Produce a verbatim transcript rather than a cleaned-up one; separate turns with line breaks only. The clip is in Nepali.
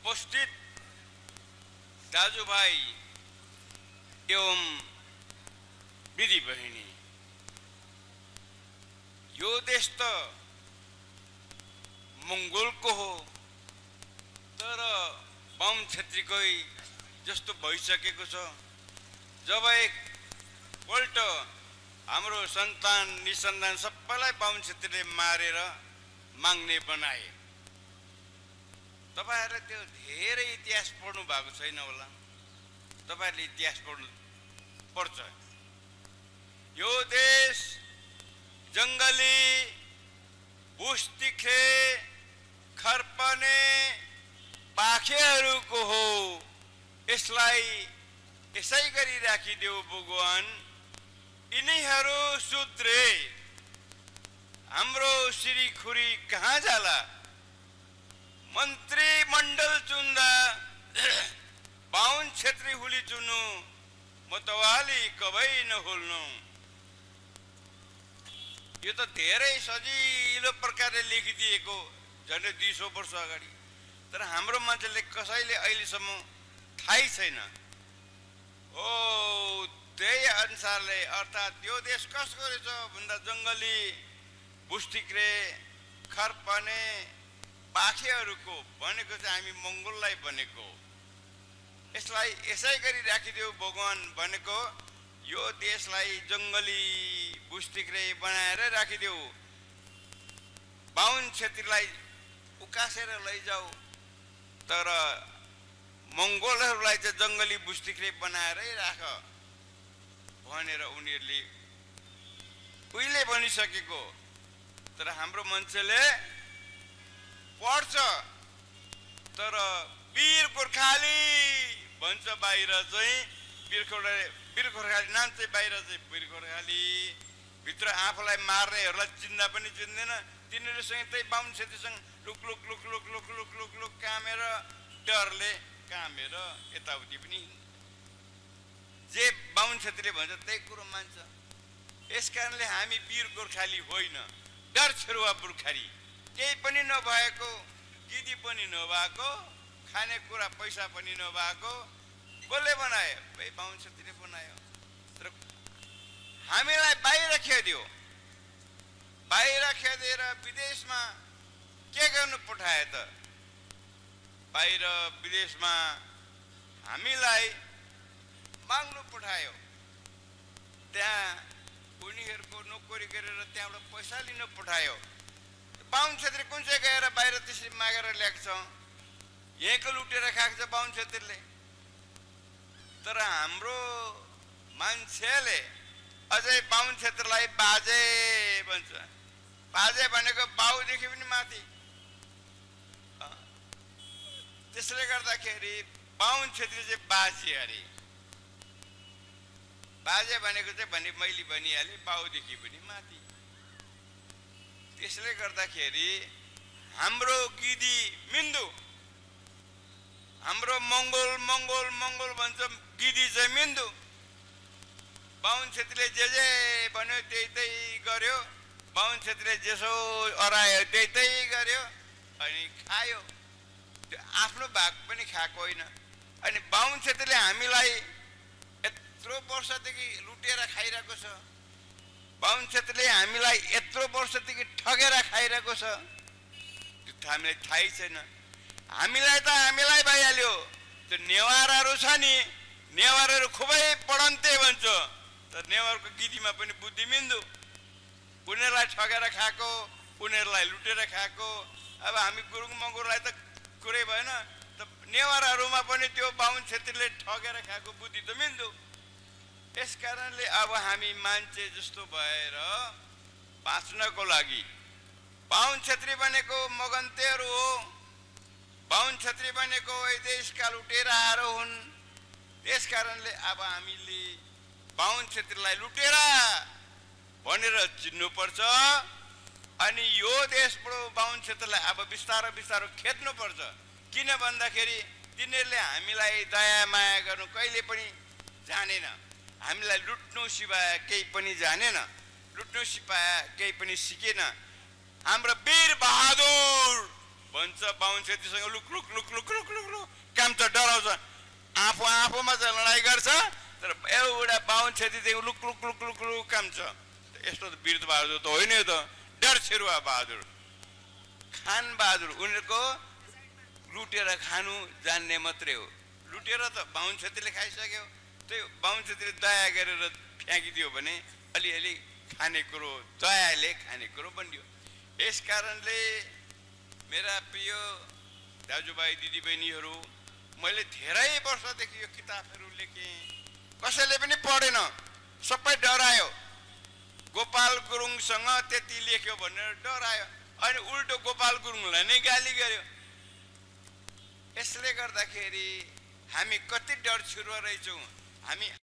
उपस्थित दाजुभाइ एवं दिदी बहिनी, यो देश त मंगोलको हो, तर बाहुन क्षेत्रीकै जस्तो भइसकेको छ। जब एक पल्ट हाम्रो सन्तान निसन्तान सबैलाई बाहुन क्षेत्रीले मारेर माग्ने बनाए। तपाईहरुले त्यो धेरै इतिहास पढ्नु भएको छैन होला, तपाईहरुले इतिहास पढ्नु पर्छ। यो देश जंगली, बुस्तिखे, खरपने, पाखेहरूको हो। यसलाई यसै गरी राखिदेऊ भगवान। यिनीहरू सुध्रे हाम्रो श्रीखुरी कहाँ जाला? मन्त्री मण्डल चुन्दा बाहुन क्षेत्री हुली चुनु, मतवाली कबै नहोल्नु। यो त धेरै सजिलो प्रकारले लेखिदिएको झन्डै दुई सौ वर्ष अगाडि, तर हाम्रो मान्छेले कसैले अहिलेसम्म थाहै छैन। ओ त्यही अनुसारले अर्थात् यो देश कसको रहेछ भन्दा जंगली, बुस्टिक्रे, खरपने, पाखेहरूको भनेको चाहिँ हामी मंगोललाई भनेको। यसलाई यसै गरी राखिदेऊ भगवान भनेको यो देशलाई जंगली, बुस्टिक्रे बनाएर राखिदेऊ। बाहुन क्षेत्रीलाई उकासेर लैजाऊ, तर मंगोलहरूलाई चाहिँ जंगली, बुस्टिक्रे बनाएरै राख भनेर उनीहरूले उहिले भनिसकेको। तर हाम्रो मान्छेले पढ्छ, तर वीर गोर्खाली भन्छ बाहिर चाहिँ। वीर गोर्खाली वीर गोर्खाली नाम चाहिँ बाहिर चाहिँ वीर गोर्खाली, भित्र आफूलाई मार्नेहरूलाई चिन्दा पनि चिन्दैन। तिनीहरूसँग त्यही बाहुन क्षेत्रीसँग लुक लुक लुक लुक लुक लुक लुक लुक कामेर डरले कामेर यताउति पनि जे बाहुन क्षेत्रीले भन्छ त्यही कुरो मान्छ। यसकारणले हामी वीर गोर्खाली होइन, डर छेरुवा बुर्खाली। केही पनि नभएको, गिदी पनि नभएको, खाने कुरा पैसा पनि नभएको, कसले बनायो? भाइ बाहुन क्षेत्रीले बनायो। तर हामीलाई बाहिर खेद्यो, बाहिर खेदेर विदेशमा के गर्नु पठाए त? बाहिर विदेशमा हामीलाई माग्नु पठायो। त्यहाँ उनीहरूको नोकरी गरेर त्यहाँबाट पैसा लिन पठायो। बाहुन क्षेत्री कुन चाहिँ गएर बाहिर त्यसरी मागेर ल्याएको छ? यहीँको लुटेर खाएको छ बाहुन क्षेत्रीले। तर हाम्रो मान्छेले अझै बाहुन क्षेत्रलाई बाजे भन्छ। बाजे भनेको बाउदेखि पनि माथि। त्यसले गर्दाखेरि बाहुन क्षेत्री चाहिँ बाजे अरे। बाजे भनेको चाहिँ भने मैले भनिहालेँ, बाउदेखि पनि माथि। त्यसले गर्दाखेरि हाम्रो गिदी मिन्दु, हाम्रो मंगोल मंगोल मंगोल भन्छ, गिदी चाहिँ मिन्दु। बाहुन क्षेत्रीले जे जे भन्यो त्यही त्यही गर्यो, बाहुन क्षेत्रीले जेसो अरायो त्यही त्यही गर्यो अनि खायो। त्यो आफ्नो भाग पनि खाएको होइन। अनि बाहुन क्षेत्रीले हामीलाई यत्रो वर्षदेखि लुटेर खाइरहेको छ, बाहुन क्षेत्रीले हामीलाई यत्रो वर्षदेखि ठगेर खाइरहेको छ। त्यो त हामीलाई थाहै छैन। हामीलाई त हामीलाई भइहाल्यो। त्यो नेवारहरू छ नि, नेवारहरू खुबै पढन्ते भन्छ, तर नेवारको गिदीमा पनि बुद्धि मिन्दु। उनीहरूलाई ठगेर खाएको, उनीहरूलाई लुटेर खाएको। अब हामी गुरुङ मगुरलाई त कुरै भएन, त नेवारहरूमा पनि त्यो बाहुन क्षेत्रीले ठगेर खाएको बुद्धि त मिन्दु। यस कारणले अब हामी मान्छे जस्तो भएर बाँच्नको लागि बाहुन क्षेत्री भनेको मगन्तेहरू हो। बाहुन क्षेत्री भनेको यही देशका लुटेराहरू हुन्। त्यस कारणले अब हामीले बाहुन क्षेत्रीलाई लुटेरा भनेर चिन्नुपर्छ। अनि यो देशबाट बाहुन क्षेत्रलाई अब बिस्तारो बिस्तारो खेद्नुपर्छ। किन भन्दाखेरि तिनीहरूले हामीलाई दया माया गर्नु कहिले पनि जानेन। हामीलाई लुट्नु सिवाय केही पनि जानेन, लुट्नु सिवाय केही पनि सिकेन। हाम्रो वीर बहादुर भन्छ बाहुन छेत्रीसँग लुक लुक लुक लुक लुक लुक लुक काम त डराउँछ, आफू आफूमा चाहिँ लडाइँ गर्छ, तर एउटा बाहुन छेत्रीदेखि लुक लुक लुक लुक लुक काम छ। यस्तो त वीर बहादुर त होइन, यो त डर छेरुवा बहादुर, खान बहादुर। उनीहरूको लुटेर खानु जान्ने मात्रै हो। लुटेर त बाहुन छेत्रीले खाइसक्यो, त्यो बाहुन छेत्रीले दया गरेर फ्याँकिदियो भने अलिअलि खानेकुरो दयाले खानेकुरो बनियो। यस कारणले मेरा प्रिय दाजुभाइ दिदीबहिनीहरू, मैले धेरै वर्षदेखि यो किताबहरू लेखेँ, कसैले पनि पढेन, सबै डरायो। गोपाल गुरुङसँग त्यति लेख्यो भनेर डरायो, अनि उल्टो गोपाल गुरुङलाई नै गाली गर्यो। यसले गर्दाखेरि हामी कति डर छुरुवा रहेछौँ। हामी